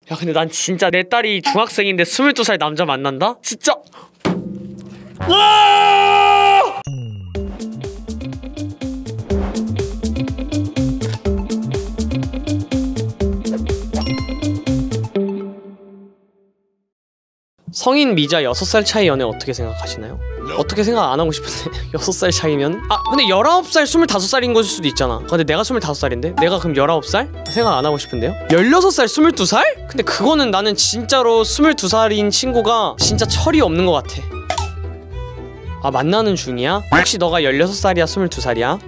야 근데 난 진짜 내 딸이 중학생인데 22살 남자 만난다? 진짜 와! 성인 미자 6살 차이 연애 어떻게 생각하시나요? 어떻게 생각 안 하고 싶은데 6살 차이면? 아 근데 19살 25살인 것일 수도 있잖아. 근데 내가 25살인데? 내가 그럼 19살? 생각 안 하고 싶은데요? 16살 22살? 근데 그거는 나는 진짜로 22살인 친구가 진짜 철이 없는 것 같아. 아 만나는 중이야? 혹시 너가 16살이야 22살이야?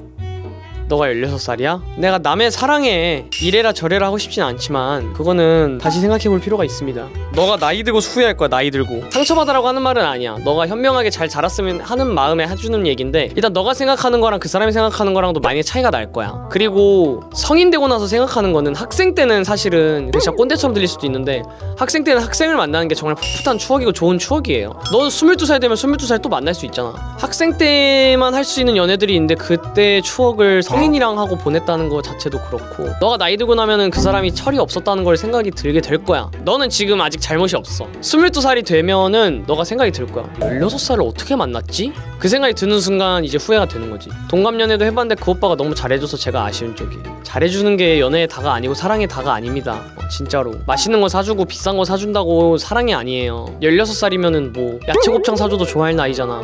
너가 16살이야? 내가 남의 사랑에 이래라 저래라 하고 싶진 않지만 그거는 다시 생각해볼 필요가 있습니다. 너가 나이 들고 후회할 거야. 나이 들고 상처받으라고 하는 말은 아니야. 너가 현명하게 잘 자랐으면 하는 마음에 해주는 얘긴데 일단 너가 생각하는 거랑 그 사람이 생각하는 거랑도 많이 차이가 날 거야. 그리고 성인 되고 나서 생각하는 거는 학생 때는 사실은 진짜 꼰대처럼 들릴 수도 있는데 학생 때는 학생을 만나는 게 정말 풋풋한 추억이고 좋은 추억이에요. 너는 22살 되면 22살 또 만날 수 있잖아. 학생 때만 할 수 있는 연애들이 있는데 그때 추억을 성인이랑 하고 보냈다는 거 자체도 그렇고 너가 나이 들고 나면은 그 사람이 철이 없었다는 걸 생각이 들게 될 거야. 너는 지금 아직 잘못이 없어. 22살이 되면은 너가 생각이 들 거야. 16살을 어떻게 만났지? 그 생각이 드는 순간 이제 후회가 되는 거지. 동갑연애도 해봤는데 그 오빠가 너무 잘해줘서 제가 아쉬운 쪽이에요. 잘해주는 게 연애의 다가 아니고 사랑의 다가 아닙니다. 진짜로 맛있는 거 사주고 비싼 거 사준다고 사랑이 아니에요. 16살이면은 뭐 야채곱창 사줘도 좋아할 나이잖아.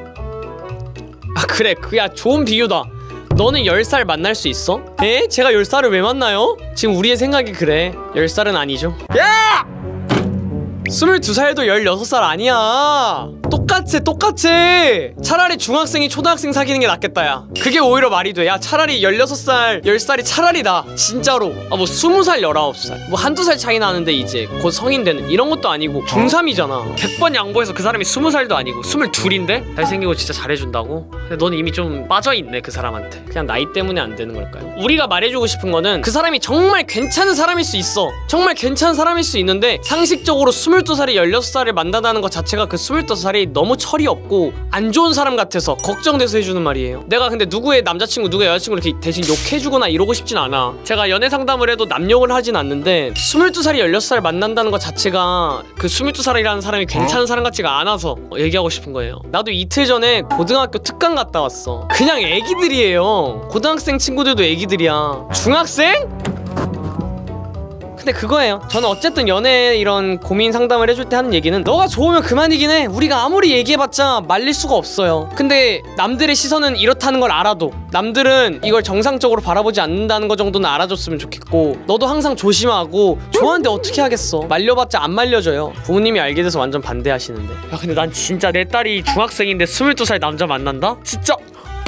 아 그래 그야 좋은 비유다. 너는 10살 만날 수 있어? 에? 제가 10살을 왜 만나요? 지금 우리의 생각이 그래. 10살은 아니죠. 야! 22살도 16살 아니야. 똑같아. 차라리 중학생이 초등학생 사귀는 게 낫겠다 야. 그게 오히려 말이 돼. 야 차라리 16살 10살이 차라리 나. 진짜로. 아 뭐 20살 19살 뭐 한두 살 차이 나는데 이제 곧 성인 되는 이런 것도 아니고 중3이잖아 100번 양보해서 그 사람이 20살도 아니고 22인데 잘생기고 진짜 잘해준다고? 근데 너는 이미 좀 빠져있네 그 사람한테. 그냥 나이 때문에 안 되는 걸까요? 우리가 말해주고 싶은 거는 그 사람이 정말 괜찮은 사람일 수 있어. 정말 괜찮은 사람일 수 있는데 상식적으로 22살이 16살을 만나다는 것 자체가 그 22살이 너무 철이 없고 안 좋은 사람 같아서 걱정돼서 해주는 말이에요. 내가 근데 누구의 남자친구 누구의 여자친구를 이렇게 대신 욕해주거나 이러고 싶진 않아. 제가 연애 상담을 해도 남욕을 하진 않는데 22살이 16살 만난다는 것 자체가 그 22살이라는 사람이 괜찮은 사람 같지가 않아서 얘기하고 싶은 거예요. 나도 이틀 전에 고등학교 특강 갔다 왔어. 그냥 애기들이에요. 고등학생 친구들도 애기들이야. 중학생? 근데 그거예요. 저는 어쨌든 연애 이런 고민 상담을 해줄 때 하는 얘기는 너가 좋으면 그만이긴 해. 우리가 아무리 얘기해봤자 말릴 수가 없어요. 근데 남들의 시선은 이렇다는 걸 알아도 남들은 이걸 정상적으로 바라보지 않는다는 거 정도는 알아줬으면 좋겠고 너도 항상 조심하고 좋아하는데 어떻게 하겠어. 말려봤자 안 말려줘요. 부모님이 알게 돼서 완전 반대하시는데 야 근데 난 진짜 내 딸이 중학생인데 22살 남자 만난다? 진짜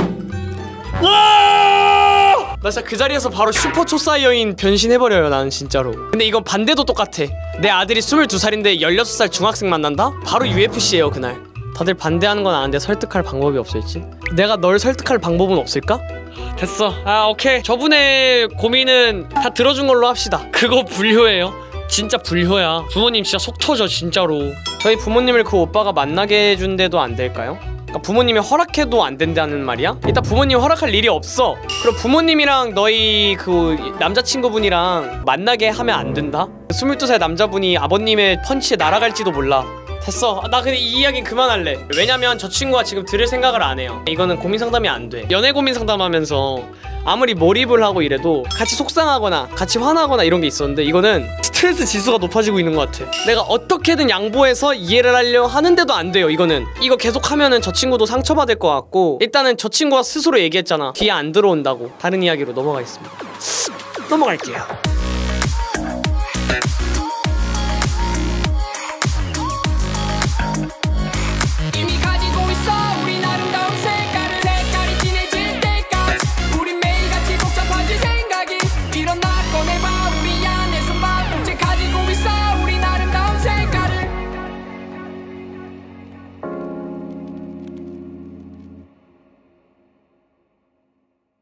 와! 나 진짜 그 자리에서 바로 슈퍼 초사이어인 변신해버려요 나는 진짜로. 근데 이건 반대도 똑같아. 내 아들이 22살인데 16살 중학생 만난다? 바로 UFC예요 그날. 다들 반대하는 건 아는데 설득할 방법이 없을지? 내가 널 설득할 방법은 없을까? 됐어. 아 오케이. 저분의 고민은 다 들어준 걸로 합시다. 그거 불효예요. 진짜 불효야. 부모님 진짜 속 터져 진짜로. 저희 부모님을 그 오빠가 만나게 해준데도 안 될까요? 그러니까 부모님이 허락해도 안 된다는 말이야? 일단 부모님 허락할 일이 없어. 그럼 부모님이랑 너희 그 남자친구분이랑 만나게 하면 안 된다? 22살 남자분이 아버님의 펀치에 날아갈지도 몰라. 됐어. 나 근데 이 이야기는 그만할래. 왜냐면 저 친구가 지금 들을 생각을 안 해요. 이거는 고민 상담이 안 돼. 연애 고민 상담하면서 아무리 몰입을 하고 이래도 같이 속상하거나 같이 화나거나 이런 게 있었는데 이거는 스트레스 지수가 높아지고 있는 것 같아. 내가 어떻게든 양보해서 이해를 하려 하는데도 안 돼요. 이거는 이거 계속 하면은 저 친구도 상처받을 것 같고 일단은 저 친구가 스스로 얘기했잖아. 뒤에 안 들어온다고. 다른 이야기로 넘어가겠습니다. 넘어갈게요.